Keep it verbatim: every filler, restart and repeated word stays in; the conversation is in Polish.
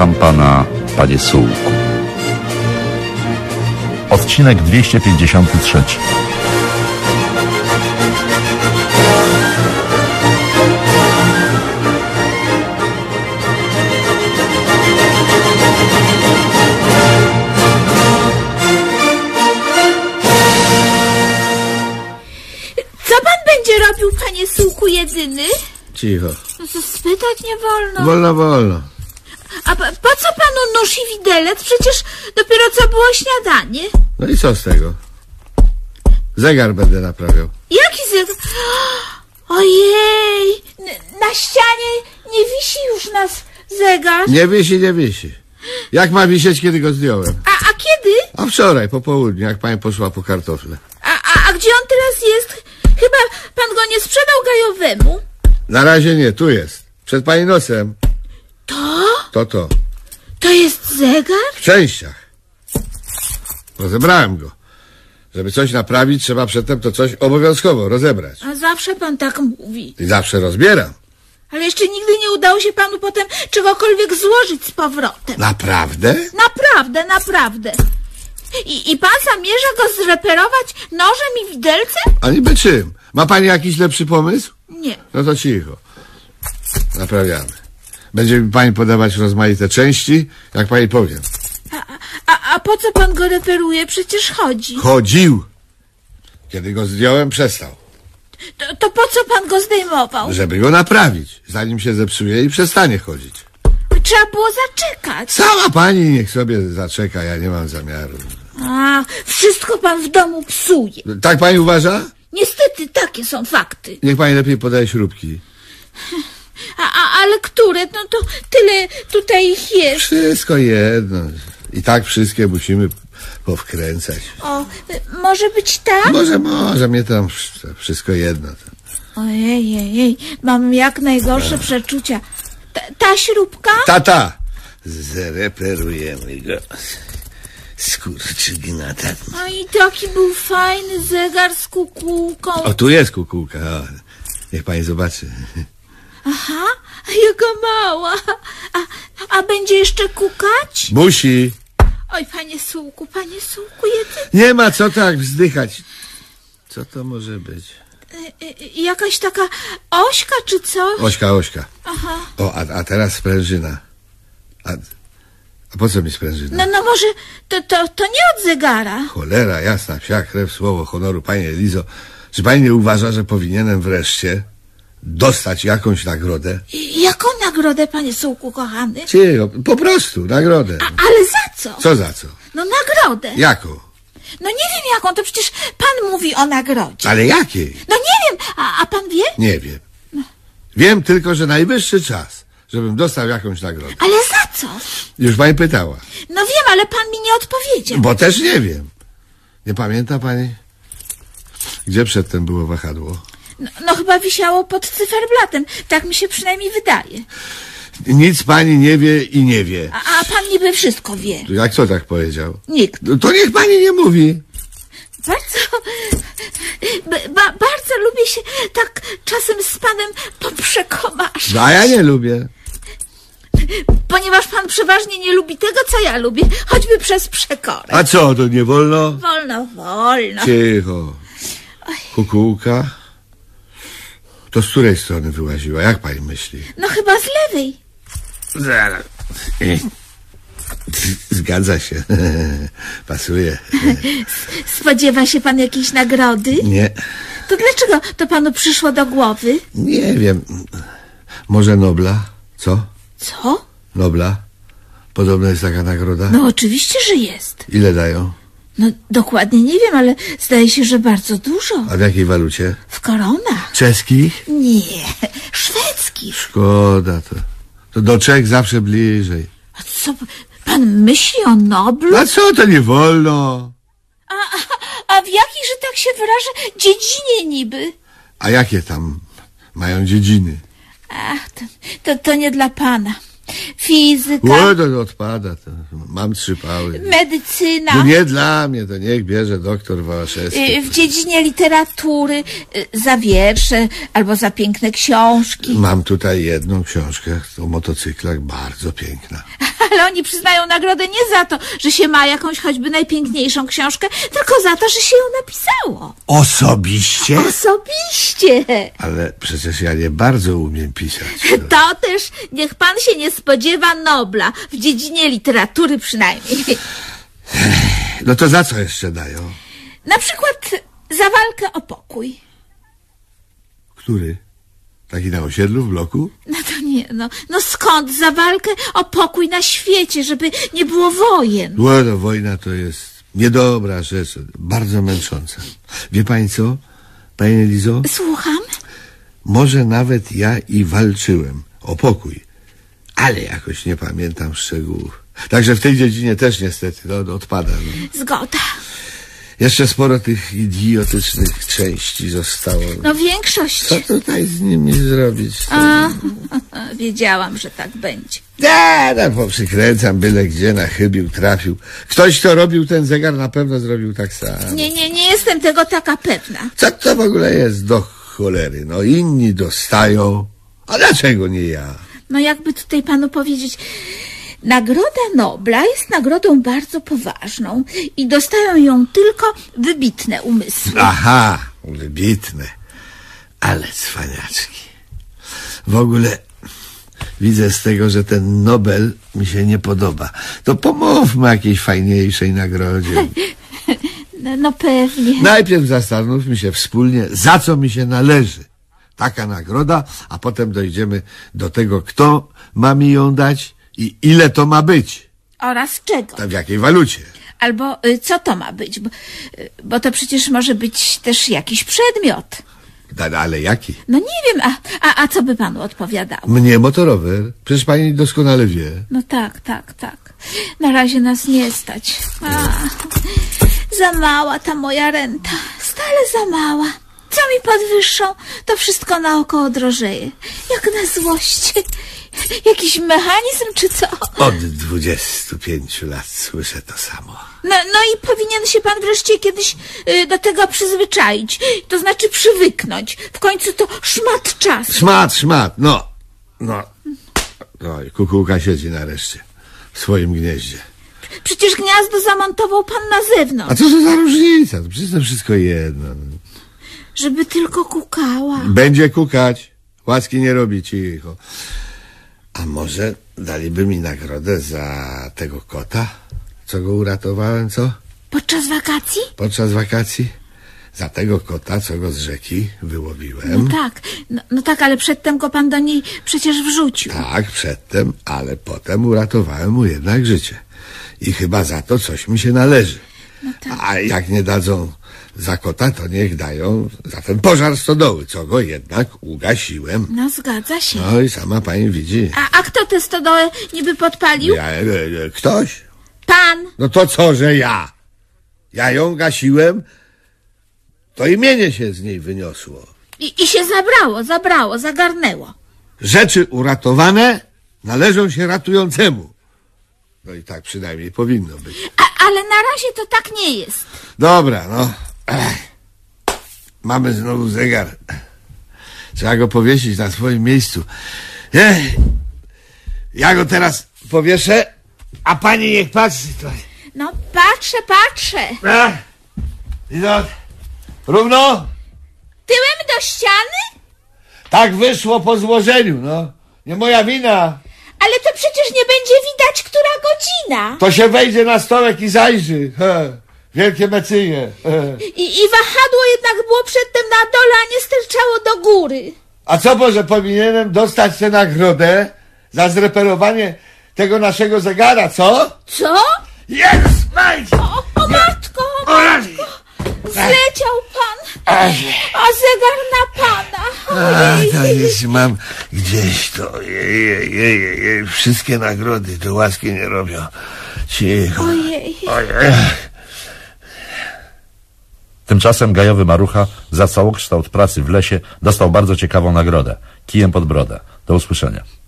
Kocham pana, panie Sułku. Odcinek dwieście pięćdziesiąty trzeci. Co pan będzie robił, panie Sułku jedyny? Cicho. No to spytać nie wolno. Wolno, wolno. A po, po co panu nóż i widelec? Przecież dopiero co było śniadanie. No i co z tego? Zegar będę naprawiał. Jaki zegar? Ojej, na ścianie nie wisi już nas zegar. Nie wisi, nie wisi. Jak ma wisieć, kiedy go zdjąłem? A, a kiedy? A wczoraj, po południu, jak pani poszła po kartofle. A, a, a gdzie on teraz jest? Chyba pan go nie sprzedał Gajowemu. Na razie nie, tu jest. Przed pani nosem. To? To to. To jest zegar? W częściach. Rozebrałem go. Żeby coś naprawić, trzeba przedtem to coś obowiązkowo rozebrać. A zawsze pan tak mówi. I zawsze rozbieram. Ale jeszcze nigdy nie udało się panu potem czegokolwiek złożyć z powrotem. Naprawdę? Naprawdę, naprawdę. I, i pan zamierza go zreperować nożem i widelcem? A niby czym? Ma pani jakiś lepszy pomysł? Nie. No to cicho. Naprawiamy. Będzie mi pani podawać rozmaite części, jak pani powiem. A, a, a po co pan go reperuje? Przecież chodzi. Chodził. Kiedy go zdjąłem, przestał. To, to po co pan go zdejmował? Żeby go naprawić, zanim się zepsuje i przestanie chodzić. Trzeba było zaczekać. Sama pani niech sobie zaczeka, ja nie mam zamiaru. A, wszystko pan w domu psuje. Tak pani uważa? Niestety, takie są fakty. Niech pani lepiej podaje śrubki. A, a, ale które? No to tyle tutaj ich jest. Wszystko jedno. I tak wszystkie musimy powkręcać. O, może być tak? Może, może, mnie tam wszystko jedno. Ojej, ojej, mam jak najgorsze przeczucia. Ta, ta śrubka? Tata! Zreperujemy go. Skurczygnata. No i taki był fajny zegar z kukułką. O, tu jest kukułka. O, niech pani zobaczy. Aha, jaka mała. A, a będzie jeszcze kukać? Musi. Oj, panie Sułku, panie Sułku, jedyny. Nie ma co tak wzdychać. Co to może być? Y, y, jakaś taka ośka czy coś? Ośka, ośka. Aha. O, a, a teraz sprężyna. A, a po co mi sprężyna? No, no może to, to, to nie od zegara. Cholera jasna, psia krew, słowo honoru, panie Elizo. Czy pani nie uważa, że powinienem wreszcie dostać jakąś nagrodę? I, jaką nagrodę, panie Sułku, kochany? Cicho, po prostu nagrodę. A, ale za co? Co za co? No nagrodę. Jaką? No nie wiem jaką, to przecież pan mówi o nagrodzie. Ale jakiej? No nie wiem, a, a pan wie? Nie wiem. Wiem tylko, że najwyższy czas, żebym dostał jakąś nagrodę. Ale za co? Już pani pytała. No wiem, ale pan mi nie odpowiedział. Bo też nie wiem. Nie pamięta pani? Gdzie przedtem było wahadło? No, no chyba wisiało pod cyferblatem, tak mi się przynajmniej wydaje. Nic pani nie wie i nie wie. A, a pan niby wszystko wie. Jak co tak powiedział? Nikt. No to niech pani nie mówi. Bardzo, b, ba, bardzo lubię się tak czasem z panem poprzekomarzać. No a ja nie lubię. Ponieważ pan przeważnie nie lubi tego, co ja lubię, choćby przez przekorę. A co, to nie wolno? Wolno, wolno. Cicho. Kukułka? To z której strony wyłaziła? Jak pani myśli? No chyba z lewej. Zaraz. Zgadza się. Pasuje. Spodziewa się pan jakiejś nagrody? Nie. To dlaczego to panu przyszło do głowy? Nie wiem. Może Nobla? Co? Co? Nobla? Podobno jest taka nagroda? No oczywiście, że jest. Ile dają? No dokładnie nie wiem, ale zdaje się, że bardzo dużo. A w jakiej walucie? W koronach. Czeskich? Nie, szwedzkich. Szkoda to. To do Czech zawsze bliżej. A co, pan myśli o Noblu? A co, to nie wolno? A, a, a w jakiej, że tak się wyrażę, dziedzinie niby? A jakie tam mają dziedziny? Ach, to, to, to nie dla pana. Fizyka, O, to odpada. To mam trzy pały. medycyna, No nie dla mnie, to niech bierze doktor Wałaszewski. y, w dziedzinie literatury, y, za wiersze albo za piękne książki. Mam tutaj jedną książkę o motocyklach, bardzo piękna. Ale oni przyznają nagrodę nie za to, że się ma jakąś choćby najpiękniejszą książkę, tylko za to, że się ją napisało. Osobiście? Osobiście. Ale przecież ja nie bardzo umiem pisać. To też niech pan się nie spodziewa Nobla, w dziedzinie literatury przynajmniej. No to za co jeszcze dają? Na przykład za walkę o pokój. Który? Taki na osiedlu, w bloku? No to nie, no, no skąd za walkę o pokój na świecie, żeby nie było wojen? No, no, wojna to jest niedobra rzecz, bardzo męcząca. Wie pani co, pani Elizo? Słucham? Może nawet ja i walczyłem o pokój, ale jakoś nie pamiętam szczegółów. Także w tej dziedzinie też niestety no, odpada. No. Zgoda. Jeszcze sporo tych idiotycznych części zostało. No większość. Co tutaj z nimi zrobić? A, wiedziałam, że tak będzie. Ja, no, poprzykręcam byle gdzie, nachybił, trafił. Ktoś, kto robił ten zegar, na pewno zrobił tak samo. Nie, nie, nie jestem tego taka pewna. Co to w ogóle jest do cholery? No inni dostają, a dlaczego nie ja? No jakby tutaj panu powiedzieć, Nagroda Nobla jest nagrodą bardzo poważną i dostają ją tylko wybitne umysły. Aha, wybitne, ale cwaniaczki. W ogóle widzę z tego, że ten Nobel mi się nie podoba. To pomówmy o jakiejś fajniejszej nagrodzie. No, no pewnie. Najpierw zastanówmy się wspólnie, za co mi się należy taka nagroda, a potem dojdziemy do tego, kto ma mi ją dać i ile to ma być. Oraz czego? To w jakiej walucie. Albo y, co to ma być, bo, y, bo to przecież może być też jakiś przedmiot. Da, ale jaki? No nie wiem, a, a, a co by panu odpowiadało? Mnie motorower. Przecież pani doskonale wie. No tak, tak, tak. Na razie nas nie stać. A, za mała ta moja renta. Stale za mała. Co mi podwyższą, to wszystko naokoło drożeje. Jak na złość. Jakiś mechanizm, czy co? Od dwudziestu pięciu lat słyszę to samo. No, no i powinien się pan wreszcie kiedyś y, do tego przyzwyczaić. To znaczy przywyknąć. W końcu to szmat czasu. Szmat, szmat, no. No. No i kukułka siedzi nareszcie w swoim gnieździe. Przecież gniazdo zamontował pan na zewnątrz. A co to za różnica? To przecież to wszystko jedno. Żeby tylko kukała. Będzie kukać. Łaski nie robi, cicho. A może daliby mi nagrodę za tego kota, co go uratowałem, co? Podczas wakacji? Podczas wakacji? Za tego kota, co go z rzeki wyłowiłem. No tak, no, no tak, ale przedtem go pan do niej przecież wrzucił. Tak, przedtem, ale potem uratowałem mu jednak życie. I chyba za to coś mi się należy. No tak. A jak nie dadzą za kota, to niech dają za ten pożar stodoły, co go jednak ugasiłem. No zgadza się. No i sama pani widzi. A, a kto tę stodołę niby podpalił? Ja, e, e, ktoś? Pan. No to co, że ja? Ja ją gasiłem, to imienie się z niej wyniosło. I, I się zabrało, zabrało, zagarnęło. Rzeczy uratowane należą się ratującemu. No i tak przynajmniej powinno być. A, ale na razie to tak nie jest. Dobra, no. Ech. Mamy znowu zegar. Trzeba go powiesić na swoim miejscu. Ech. Ja go teraz powieszę, a pani niech patrzy. No patrzę, patrzę. Ech. I no, równo? Tyłem do ściany? Tak wyszło po złożeniu, no. Nie moja wina. Ale to przecież nie będzie widać, która godzina. To się wejdzie na stołek i zajrzy. He. Wielkie mecyje. He. I, I wahadło jednak było przedtem na dole, a nie sterczało do góry. A co może powinienem dostać tę nagrodę za zreperowanie tego naszego zegara, co? Co? Jest, majdź! O, o matko, o O, matko. Zleciał pan. A zegar na pana. A, Ojej. to jeśli mam gdzieś to, jej, jej, jej, jej, wszystkie nagrody to łaski nie robią. Cicho. Ojej. Ojej. Tymczasem gajowy Marucha za całokształt pracy w lesie dostał bardzo ciekawą nagrodę. Kijem pod brodę. Do usłyszenia.